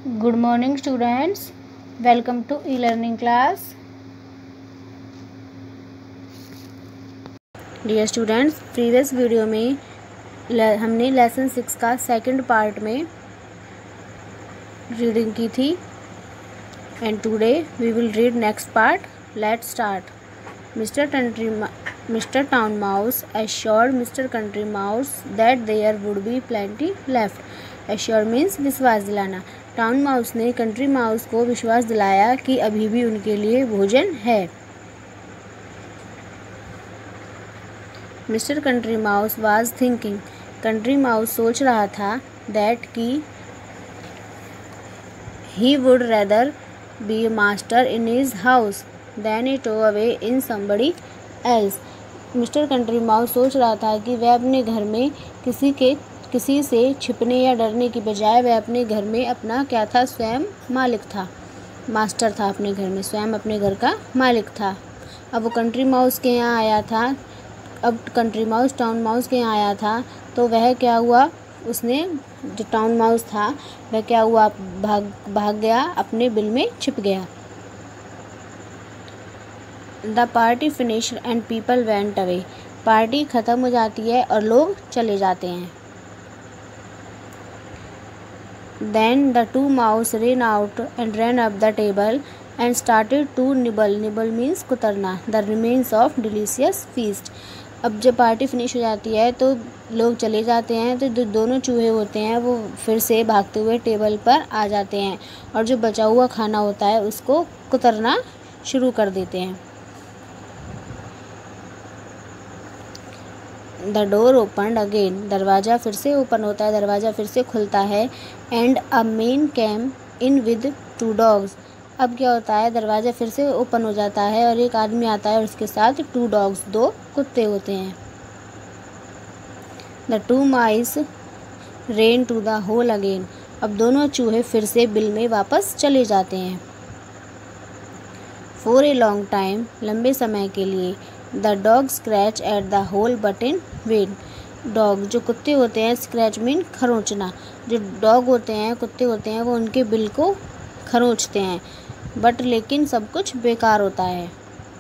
Good morning students, welcome to e-learning class. Dear students, previous video में हमने lesson 6 का second part में reading की थी and today we will read next part. Let's start. Mr. Town Mouse assured Mr. Country Mouse that there would be plenty left. Assure means विश्वास दिलाना. Town mouse ने country mouse को विश्वास दिलाया कि अभी भी उनके लिए भोजन है. Mister country mouse was thinking. Country mouse सोच रहा था दैट कि he would rather be a master in his house than a toe away in somebody else. Mister country mouse सोच रहा था कि वह अपने घर में किसी से छिपने या डरने की बजाय वह अपने घर में अपना क्या था, स्वयं मालिक था, मास्टर था. अपने घर में स्वयं अपने घर का मालिक था. अब वो कंट्री माउस के यहाँ आया था. अब कंट्री माउस टाउन माउस के यहाँ आया था तो वह क्या हुआ, उसने जो टाउन माउस था वह क्या हुआ, भाग गया, अपने बिल में छिप गया. The party finished and people went away. Party ख़त्म हो जाती है और लोग चले जाते हैं. Then the two mouse ran out and ran up the table and started to nibble. Nibble means कुतरना. The remains of delicious feast. अब जब पार्टी फिनिश हो जाती है तो लोग चले जाते हैं, तो जो दोनों चूहे होते हैं वो फिर से भागते हुए टेबल पर आ जाते हैं और जो बचा हुआ खाना होता है उसको कुतरना शुरू कर देते हैं. The door opened again. दरवाज़ा फिर से ओपन होता है, दरवाज़ा फिर से खुलता है. And a man came in with 2 dogs. अब क्या होता है, दरवाज़ा फिर से ओपन हो जाता है और एक आदमी आता है और उसके साथ 2 डॉग्स, 2 कुत्ते होते हैं. The 2 mice ran to the hole again. अब दोनों चूहे फिर से बिल में वापस चले जाते हैं. For a long time. लंबे समय के लिए. The dog scratch at the hole but in vain. Dog जो कुत्ते होते हैं, स्क्रैच मीन खरोंचना. जो डॉग होते हैं, कुत्ते होते हैं, वो उनके बिल को खरोंचते हैं, बट लेकिन सब कुछ बेकार होता है.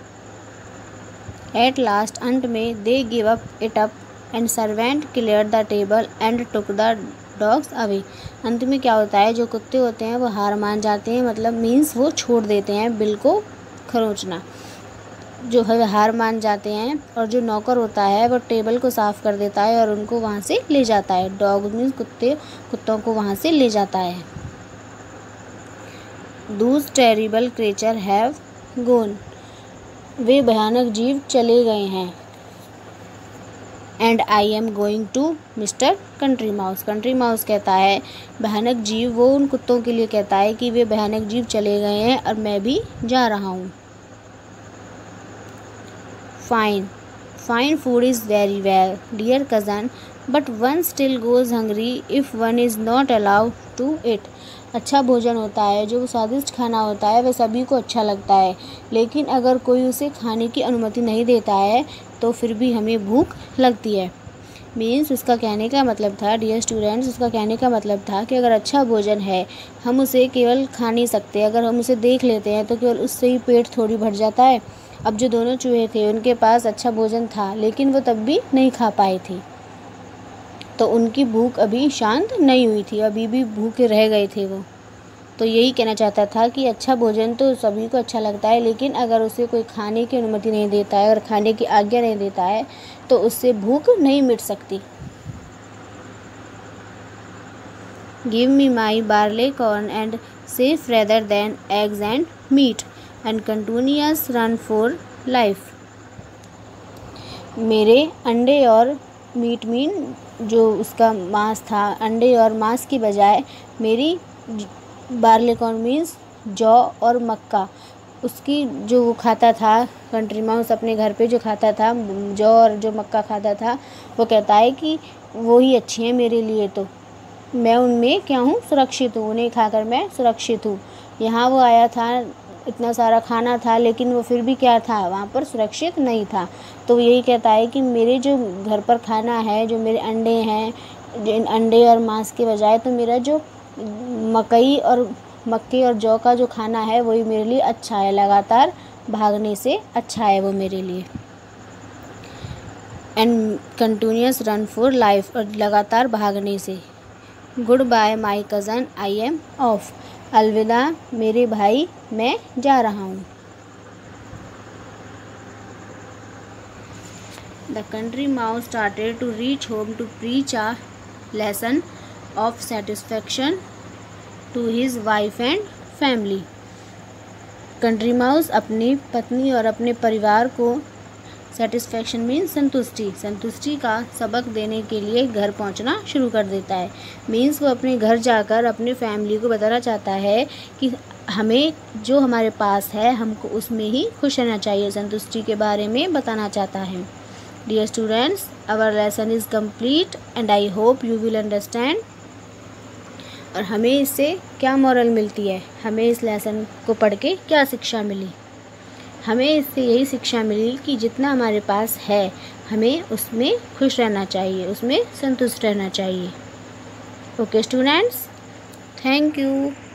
एट लास्ट अंत में they give up it up and servant clear the table and took the dogs away. अंत में क्या होता है, जो कुत्ते होते हैं वो हार मान जाते हैं, मतलब मीन्स वो छोड़ देते हैं बिल को खरोंचना, जो है हार मान जाते हैं. और जो नौकर होता है वो टेबल को साफ़ कर देता है और उनको वहाँ से ले जाता है. डॉग मीन्स कुत्तों को वहाँ से ले जाता है. Those terrible creature have gone. वे भयानक जीव चले गए हैं. And I am going to mister country mouse. Country mouse कहता है, भयानक जीव वो उन कुत्तों के लिए कहता है कि वे भयानक जीव चले गए हैं और मैं भी जा रहा हूँ. Fine food is very well, dear cousin, but one still goes hungry if one is not allowed to eat. अच्छा भोजन होता है, जो स्वादिष्ट खाना होता है वह सभी को अच्छा लगता है, लेकिन अगर कोई उसे खाने की अनुमति नहीं देता है तो फिर भी हमें भूख लगती है. मीन्स उसका कहने का मतलब था, डियर स्टूडेंट्स, उसका कहने का मतलब था कि अगर अच्छा भोजन है हम उसे केवल खा नहीं सकते, अगर हम उसे देख लेते हैं तो केवल उससे ही पेट थोड़ी भर जाता है. अब जो दोनों चूहे थे उनके पास अच्छा भोजन था लेकिन वो तब भी नहीं खा पाए थे, तो उनकी भूख अभी शांत नहीं हुई थी, अभी भी भूखे रह गए थे वो. तो यही कहना चाहता था कि अच्छा भोजन तो सभी को अच्छा लगता है, लेकिन अगर उसे कोई खाने की अनुमति नहीं देता है और खाने की आज्ञा नहीं देता है तो उससे भूख नहीं मिट सकती. Give me my barley corn and safe rather than eggs and meat and continuous run for life. मेरे अंडे और मीट मीन जो उसका मांस था, अंडे और मांस की बजाय मेरी बार्ले कॉर्न मीन्स जौ और मक्का, उसकी जो वो खाता था, कंट्री माउस अपने घर पे जो खाता था, जौ और जो मक्का खाता था, वो कहता है कि वो ही अच्छी हैं मेरे लिए, तो मैं उनमें क्या हूँ, सुरक्षित हूँ, उन्हें खाकर मैं सुरक्षित हूँ. यहाँ वो आया था, इतना सारा खाना था, लेकिन वो फिर भी क्या था, वहाँ पर सुरक्षित नहीं था. तो यही कहता है कि मेरे जो घर पर खाना है, जो मेरे अंडे हैं, जो इन अंडे और मांस के बजाय तो मेरा जो मक्के और जौ का जो खाना है वही मेरे लिए अच्छा है, लगातार भागने से अच्छा है वो मेरे लिए। And continuous run for life, और लगातार भागने से। Goodbye my cousin, I am off, अलविदा मेरे भाई, मैं जा रहा हूँ। The country mouse started to reach home to preach a lesson of satisfaction to his wife and family. Country mouse अपनी पत्नी और अपने परिवार को सेटिस्फैक्शन मीन्स संतुष्टि का सबक देने के लिए घर पहुंचना शुरू कर देता है। मीन्स वो अपने घर जाकर अपने फैमिली को बताना चाहता है कि हमें जो हमारे पास है हमको उसमें ही खुश रहना चाहिए, संतुष्टि के बारे में बताना चाहता है। Dear students, our lesson is complete and I hope you will understand. और हमें इससे क्या मॉरल मिलती है, हमें इस लेसन को पढ़ के क्या शिक्षा मिली? हमें इससे यही शिक्षा मिली कि जितना हमारे पास है हमें उसमें खुश रहना चाहिए, उसमें संतुष्ट रहना चाहिए। Okay students, thank you.